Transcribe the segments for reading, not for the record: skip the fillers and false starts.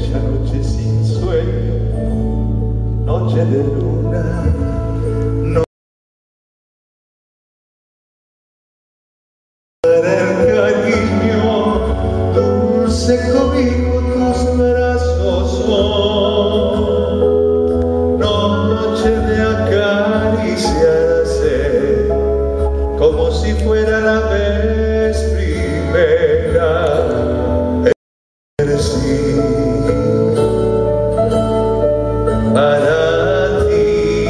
fecha noche sin sueño, noche de luna, no para el cariño, dulce cobijo tus brazos son, noche de acariciarse como si fuera la vez primera. Sí, para ti,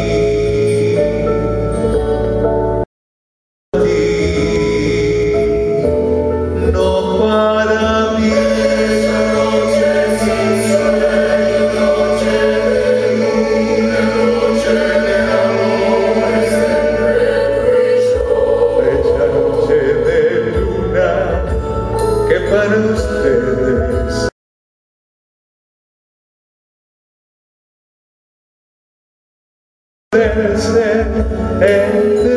no para mí. Noche sin sueño, noche de luna, noche de amor, fecha noche de luna que para ustedes ser entre